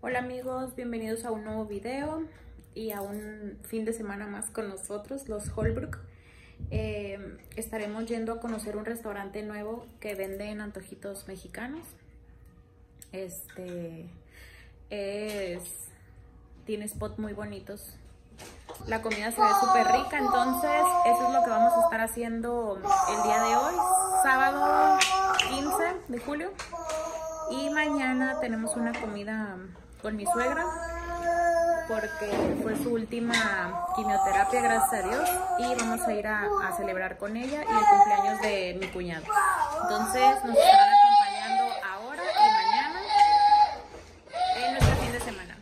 Hola amigos, bienvenidos a un nuevo video y a un fin de semana más con nosotros, los Holbrook. Estaremos yendo a conocer un restaurante nuevo que venden antojitos mexicanos. Tiene spots muy bonitos. La comida se ve súper rica, entonces eso es lo que vamos a estar haciendo el día de hoy, sábado 15 de julio. Y mañana tenemos una comida con mi suegra porque fue su última quimioterapia, gracias a Dios, y vamos a ir a celebrar con ella y el cumpleaños de mi cuñado. Entonces nos estarán acompañando ahora y mañana en nuestro fin de semana.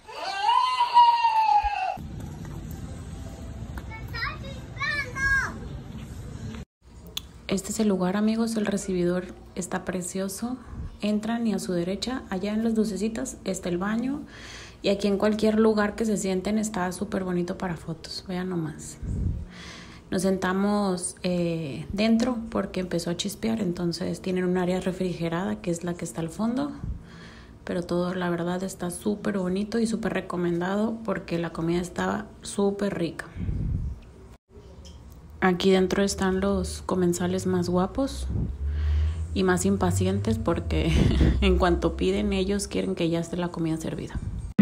Este es el lugar, amigos. El recibidor está precioso. Entran y a su derecha, allá en las lucecitas, está el baño. Y aquí en cualquier lugar que se sienten está súper bonito para fotos. Vean nomás. Nos sentamos dentro porque empezó a chispear. Entonces tienen un área refrigerada que es la que está al fondo. Pero todo, la verdad, está súper bonito y súper recomendado porque la comida estaba súper rica. Aquí dentro están los comensales más guapos y más impacientes porque en cuanto piden ellos quieren que ya esté la comida servida.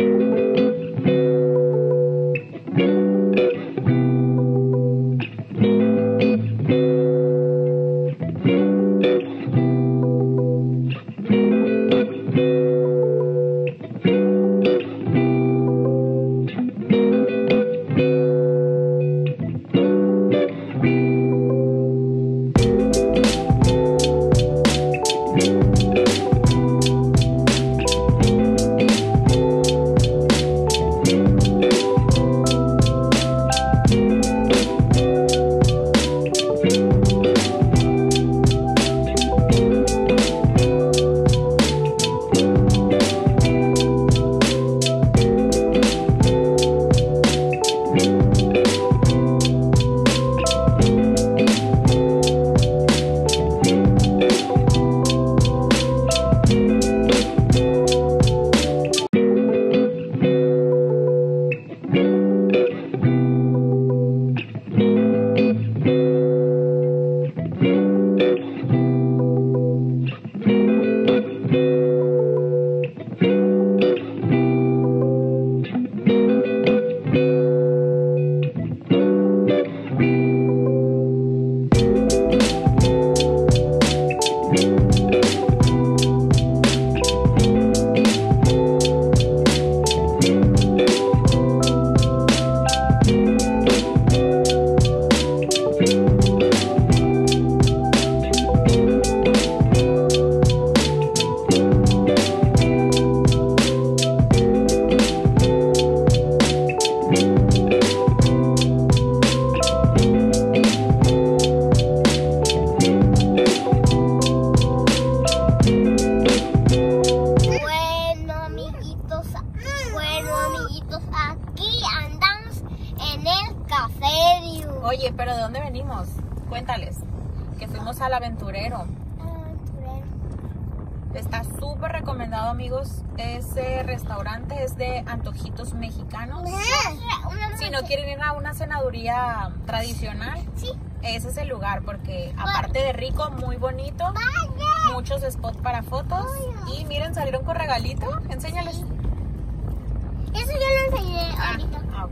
Oye, pero ¿de dónde venimos? Cuéntales. Que fuimos al Aventurero. Está súper recomendado, amigos. Ese restaurante es de antojitos mexicanos. Si no quieren ir a una cenaduría tradicional, sí, ese es el lugar porque aparte de rico, muy bonito, muchos spots para fotos. Y miren, salieron con regalito. Enséñales. Eso yo lo enseñé ahorita. Ok.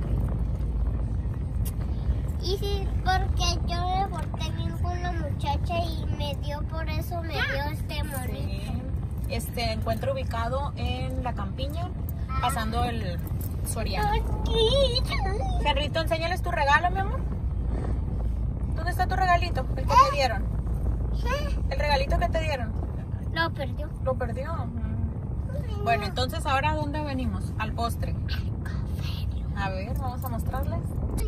Y sí, porque yo me porté bien con la muchacha y me dio, por eso me dio este monito. Sí. Este encuentro ubicado en La Campiña, pasando el Soriano. Henrito, enséñales tu regalo, mi amor. ¿Dónde está tu regalito? El que te dieron. El regalito que te dieron. Lo perdió. ¿Lo perdió? Bueno, entonces ahora ¿a dónde venimos? Al postre. A ver, vamos a mostrarles.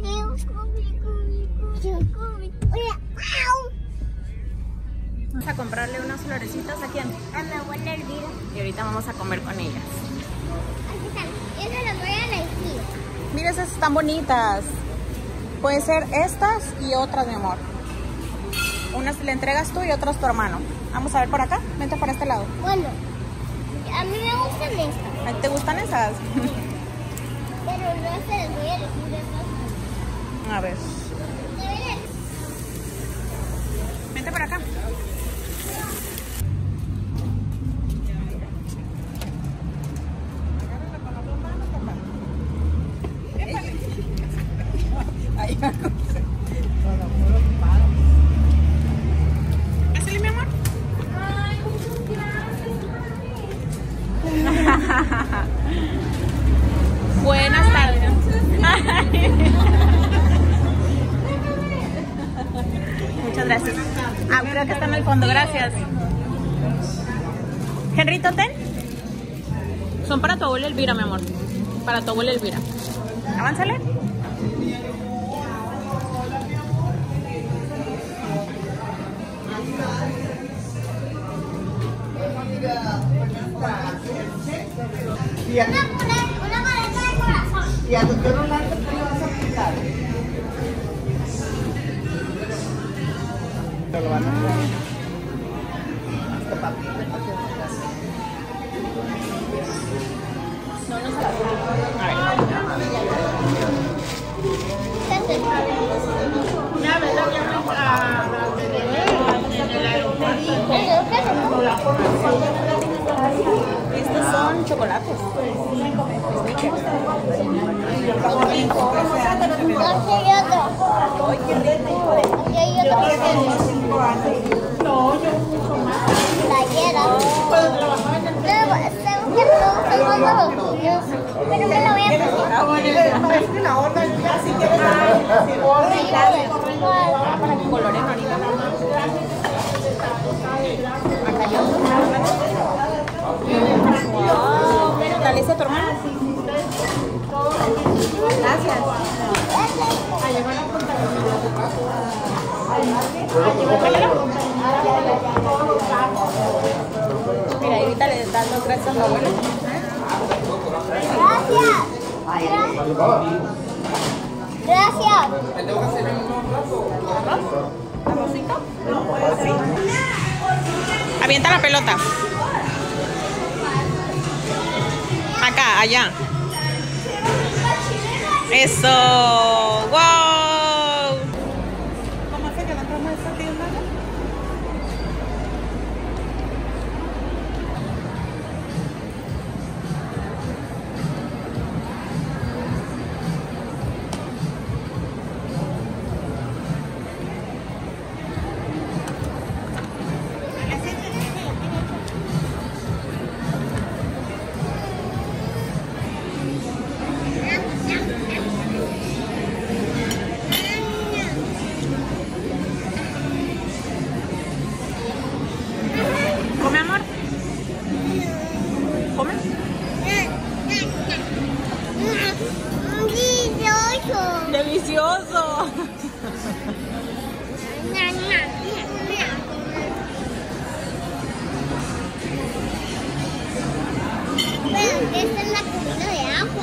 Vamos a comprarle unas florecitas. ¿A quién? A mi abuela Elvira. Y ahorita vamos a comer con ellas. Aquí están. Yo se las voy a elegir. Mira, esas están bonitas. Puede ser estas y otras, mi amor. Unas le entregas tú y otras tu hermano. Vamos a ver por acá. Vente por este lado. Bueno, A mí me gustan estas. ¿Te gustan esas? Pero no se les voy a elegir estas. A ver. Vente para acá. Pásale, mi amor. Buenas tardes. Muchas gracias. Ah, creo que está en el fondo, gracias. Henrito, ten. Son para tu abuela Elvira, mi amor. Para tu abuela Elvira. Avánzale. Una paleta de corazón. ¿Y a tu perro blanco qué le vas a aplicar? Te lo van a aplicar. Hasta papel. No, no se la a ver. Una vez la llevamos en el aeropuerto. Estos son chocolates. Snickers. Aquí hay otro. Ay, qué rico. Aquí hay otro. No, yo mucho más. Playera. Cuando trabajaba en el Tengo que producir todos los niños. Pero me lo voy a prestar. parece que la orden ya si quieres si orden Color en orina. Acá hay otro. Wow. Dale ese a tu hermano. Gracias. Mira, ahorita le das los gracias a tu abuela. Gracias. ¿Arrocito? Sí. Avienta la pelota. Acá, allá. Eso. ¡Wow! ¿Cómo hace que la trama de esta tienda? Come, amor. Come. Delicioso. Pero esta es la comida de agua.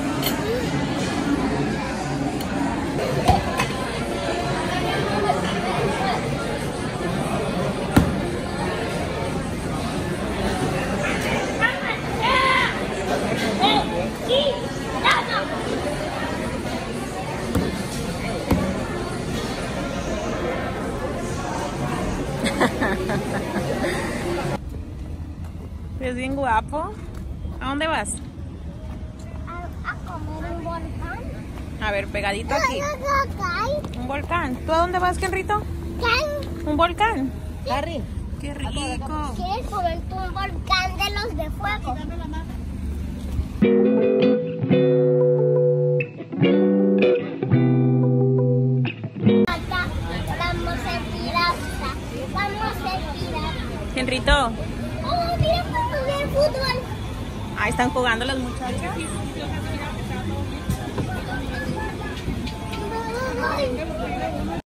Es bien guapo. ¿A dónde vas? A comer un volcán. A ver, pegadito aquí. Acá Un volcán. ¿Tú a dónde vas, Kenrito? ¿Un volcán? Harry. ¡Qué rico! ¿Quieres comer tú un volcán de los de fuego? Acá vamos a pirata. Vamos a pirata. Kenrito, Oh, mira cuando ve el fútbol. ahí están jugando las muchachas. Ay.